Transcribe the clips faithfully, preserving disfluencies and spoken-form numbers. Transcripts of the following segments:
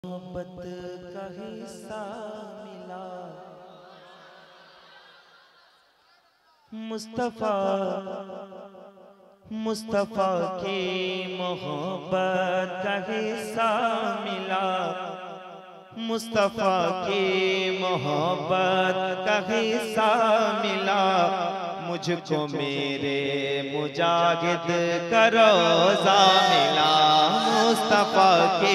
मोहब्बत का हिस्सा मिला मुस्तफा मुस्तफा की मोहब्बत का हिस्सा मिला मुस्तफा की मोहब्बत का हिस्सा मिला मुझको मेरे मुजाहिद का रोज़ा मिला मुस्तफा की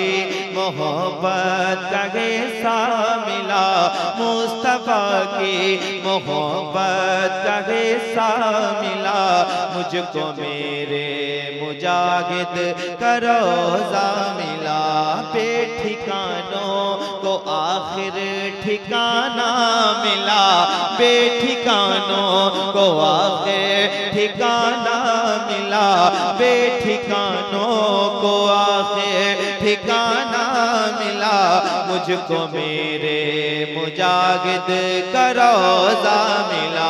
मोहब्बत का हिस्सा मिला मुस्तफा की मोहब्बत का हिस्सा मिला मुझको मेरे मुजाहिद का रोज़ा मिला बेठिकानों को आखिर ठिकाना मिला बेठिकानों को आखिर ठिकाना मिला बेठिकानों को आखिर ठिकाना मिला मुझको मेरे मुजाहिद का रोज़ा मिला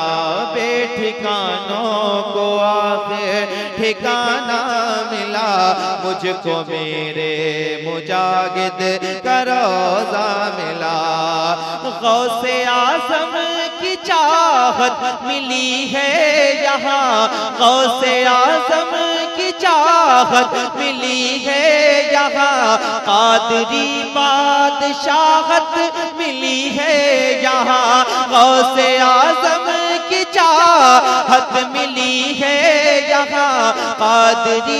बेठिकानों को आखिर ठिकाना मिला मुझको मेरे मुजाहिद का रोज़ा मिला गौसे आज़म की चाहत मिली है यहाँ गौसे आज़म की चाहत मिली है यहाँ कादरी बादशाहत मिली है यहाँ गौसे आज़म की चाहत मिली है यहाँ कादरी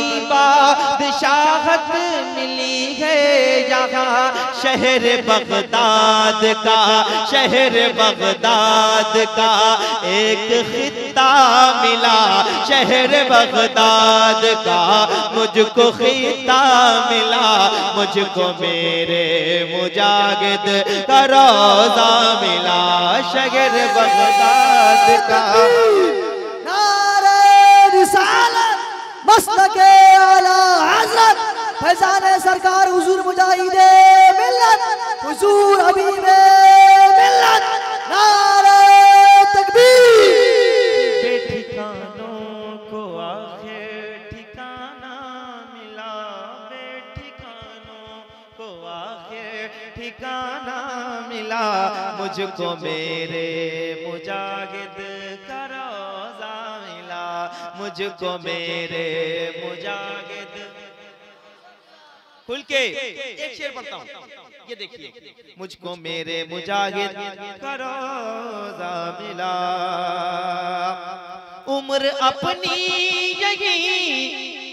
बादशाहत मिली है यहाँ शहर बगदाद का शहर बगदाद का एक खित्ता मिला शहर बगदाद का मुझको खित्ता मिला मुझको मेरे मुजाहिद का रोज़ा मिला शहर बगदाद का नारे रिसालत मस्तके आला हज़रत फैज़ान सरकार हुजूर मुजाहिदे मिल्लत हुजूर हबीबे मिल्लत नारे तकबीर बेठिकानों को आखिर ठिकाना मिला बेठिकानों को आखिर ठिकाना मिला मुझको मेरे मुजाहिद का रोज़ा मिला मुझको मेरे मुजाहिद खुल के एक शेर पढ़ता हूँ ये देखिए मुझको मेरे मुजाहिद का रोज़ा मिला उम्र अपनी यही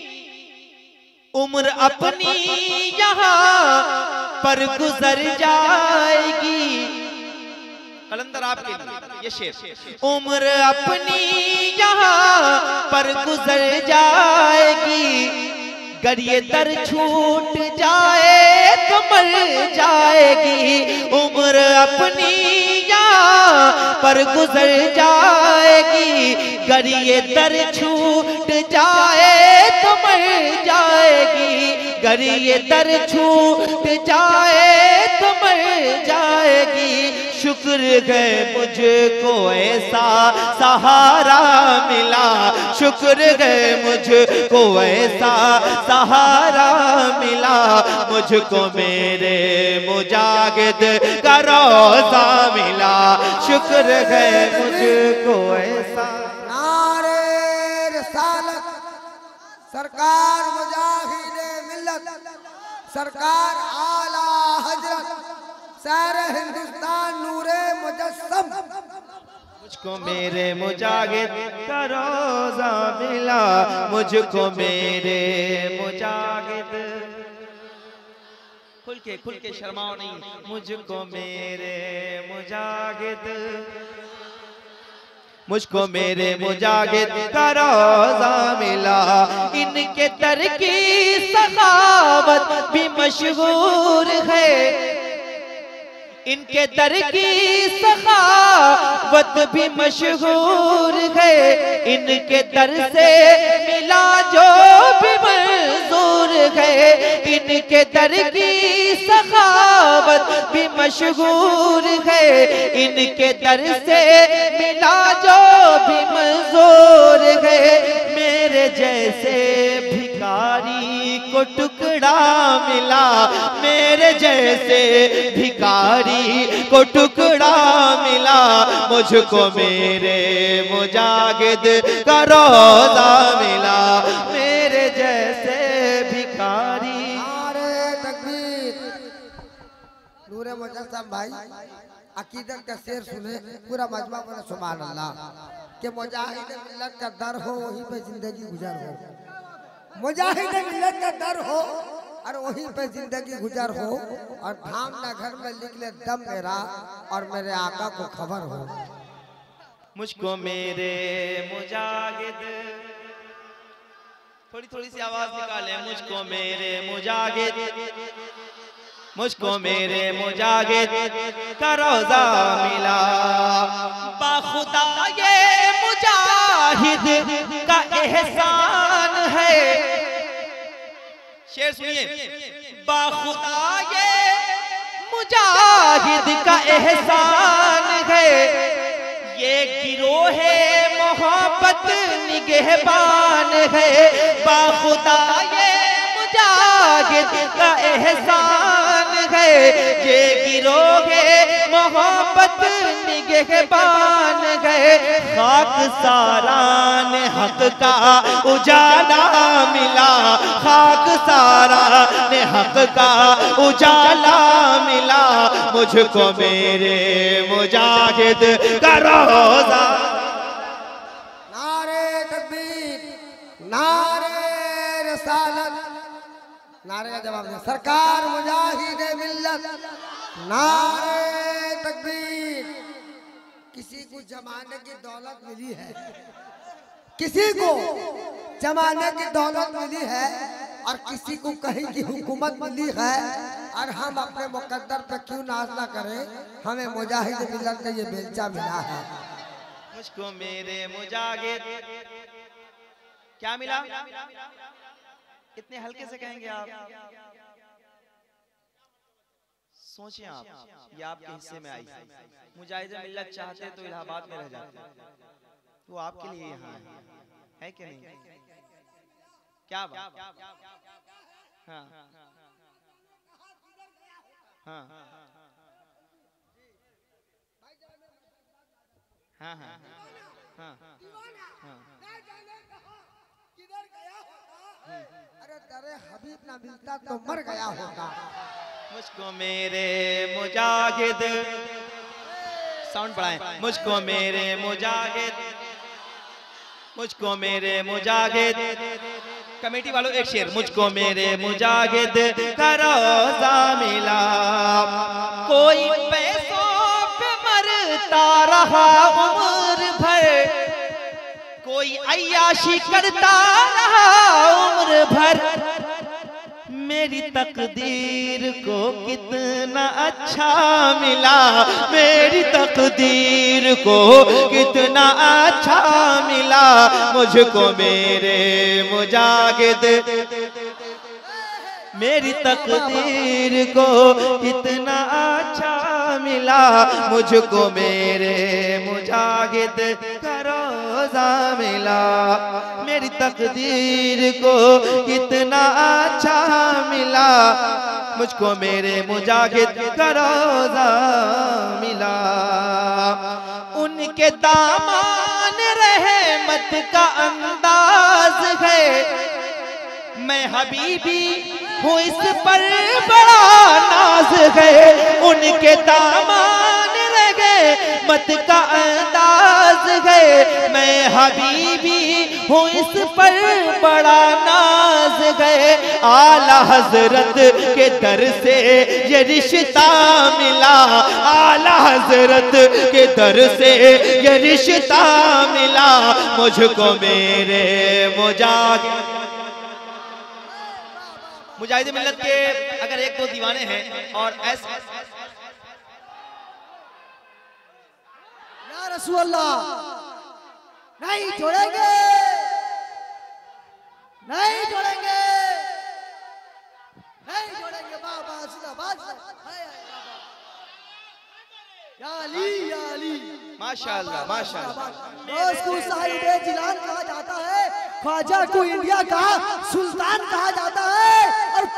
उम्र अपनी यहाँ पर गुजर जाएगी कलंदर आपके लिए ये शेर उम्र अपनी यहाँ पर गुजर जाएगी अगर ये दर छूट जाए तो मर जाएगी उम्र अपनी यहाँ पर गुजर जाएगी अगर ये दर छूट जाए तो मर जाएगी अगर ये दर छूट जाए तो मर जाएगी शुक्र है मुझको ऐसा सहारा मिला शुक्र है मुझको ऐसा सहारा मिला मुझको मेरे मुजाहिद का रोज़ा मिला शुक्र है मुझको ऐसा नारे रिसालत सरकार मुजाहिदे मिल्लत सरकार आला हज़रत सारे हिंदुस्तान नूरे मुजस्सम मुझको मेरे मुजाहिद का रोज़ा मिला मुझको मेरे मुजाहिद खुल के खुल के शर्माओ नहीं मुझको मेरे मुजाहिद मुझको मेरे मुजाहिद का रोज़ा मिला इनके दर की सखावत भी मशहूर है इनके दर की सखावत भी मशहूर है इनके दर से मिला जो भी मंजूर है इनके दर की सखावत भी मशहूर है इनके दर से मिला जो भी मंजूर है मेरे जैसे भिखारी को टुकड़ा मिला, मेरे जैसे भिखारी को टुकड़ा मिला, मुझको मेरे मुजाहिद का रोज़ा मिला, मेरे जैसे भिखारी। नारे तकबीर। नूरे मुजस्सम भाई अकीदत का शेर सुने, पूरा मजमा बोले सुभान अल्लाह। कि मुजाहिद मिल्लत का दर हो वहीं पे जिंदगी गुजर हो, मुजाहिद मिल्लत का दर हो और वहीं पे जिंदगी गुजर हो, और धामना घर में लिख ले दम मेरा और मेरे आका को खबर हो। मुझको मेरे मुजाहिद, थोड़ी थोड़ी सी आवाज निकाले, मुझको मेरे मुजाहिद, मुझको मेरे मुजाहिद का रोज़ा मिला, बाखुदा ये मुजाहिद का एहसान है। शेर सुनिए, बाखुदा ये मुजाहिद का एहसान है, ये गिरोह मोहब्बत निगहबान है, बाखुदा ये मुजाहिद का एहसान है, ये गिरोह मोहब्बत निगहबान है, खाक सारान हक का उजाला मिला, खाक सारान हक का उजाला मिला, मुझको मेरे मुजाहिद का रोज़ा। नारे तकबीर, नारे रिसालत, नारे का जवाब दे सरकार मुजाहिद मिल्लत। नारे तकबीर। किसी को जमाने की दौलत मिली है, किसी को जमाने की दौलत मिली है, और किसी को कहीं की हुकूमत मिली है, और हम अपने मुकद्दर पे क्यों नाज ना करें, हमें मुजाहिद मिल्लत का ये बेलचा मिला है। मुझको मेरे मुजाहिद क्या मिला? कितने हल्के से कहेंगे आप? सोचिए आप, ये आपके हिस्से में आई। मुजाहिद मिल्लत चाहते तो इलाहाबाद में रह जाते, वो आपके लिए यहाँ है, है कि नहीं? क्या बात? हाँ हाँ हाँ हाँ हाँ हाँ। अरे दरे हबीब ना मिलता तो मर गया होता। मुझको मेरे मुजाहिद, साउंड बढ़ाएं, मुझको मेरे मुजाहिद, मुझको मेरे मुजाहिद, कमेटी वालों एक शेर, मुझको मेरे मुजाहिद का रोज़ा मिला, कोई पैसों पे मरता रहा उम्र भर, कोई अय्याशी करता रहा उम्र भर, मेरी तकदीर को कितना अच्छा मिला, मेरी तकदीर को कितना अच्छा मिला, मुझको मेरे मुजाहिद, मेरी तकदीर को कितना अच्छा मिला, मुझको मेरे मुजाहिद का रोज़ा मिला, मेरी तकदीर को कितना अच्छा मिला, मुझको मेरे मुजाहिद का रोज़ा मिला। उनके दामन रहमत का अंदाज है, मैं हबीबी हूँ इस पर बड़ा नाज है, उनके दामन रहमत का अंदाज है, मैं हबीबी हूँ इस पर बड़ा नाज है, आला हजरत के दर से ये रिश्ता मिला, आला हजरत के दर से ये रिश्ता मिला, मुझको मेरे मुजाहिद। मुजाहिद मिल्लत के अगर एक दो दीवाने हैं और ऐसे या रसूल अल्लाह नहीं छोड़ेंगे, नहीं छोड़ेंगे, नहीं छोड़ेंगे। बाबा जिंदाबाद, या अली या अली, माशाअल्लाह माशाअल्लाह। उसको साहिब जिलान कहा जाता है, ख्वाजा को इंडिया का सुल्तान कहा जाता है,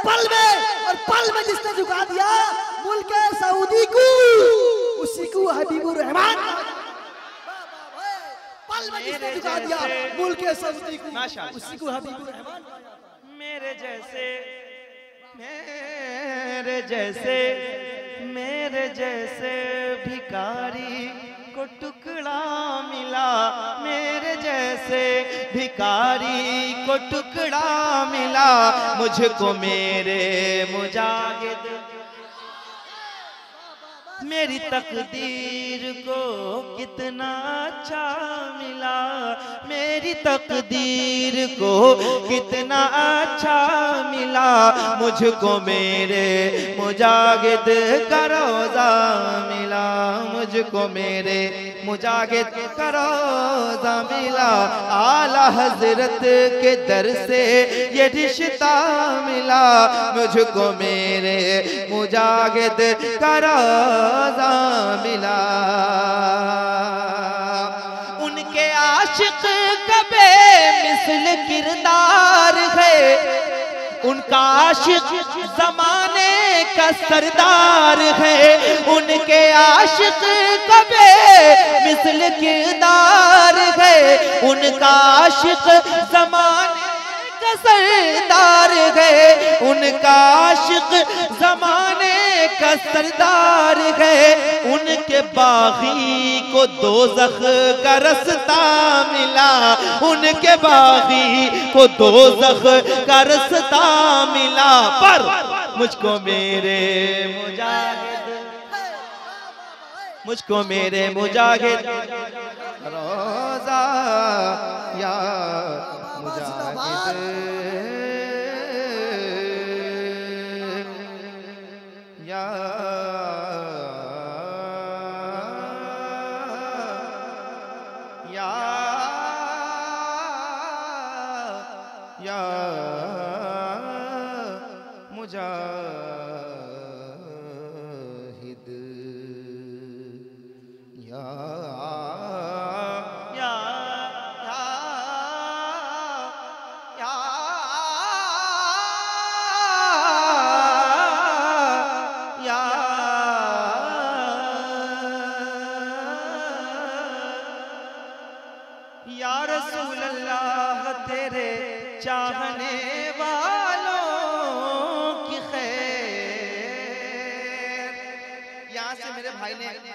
पल में और पल में जिसने झुका दिया मुल्क सऊदी को, उसी को हबीबुर रहमान। पल में जिसने झुका दिया मुल्क सऊदी को, उसी को हबीबुर रहमान। मेरे जैसे मेरे जैसे मेरे जैसे भिखारी को टुकड़ा मिला, मेरे जैसे भिखारी को टुकड़ा मिला, मुझको मेरे मुजाहिद मेरी तकदीर को कितना अच्छा मिला, मेरी तकदीर को कितना अच्छा मिला, मुझको मेरे मुजाहिद का रोज़ा मिला, मुझको मेरे मुजाहिद का रोज़ा मिला। आला हजरत के दर से ये रिश्ता मिला, मुझको मेरे मुजाहिद का रोज़ा मिला। उनके आशिक कबे मिसल किरदार है, उनका आशिक जमाने का सरदार है, उनके आशिक कबे मिसल किरदार है, उनका आशिक जमाने का सरदार है, उनका आशिक जमाने का सरदार है। उनके बागी को दोज़ख का रास्ता मिला, उनके बागी को दोज़ख का रास्ता मिला, पर मुझको मेरे मुजाहिद मुझको मेरे मुजाहिद रोज़ा या मुजाहिद या या या मुजाहिद या या या या या रसूल अल्लाह तेरे चाहने वालों की खैर। यहाँ से मेरे भाई ने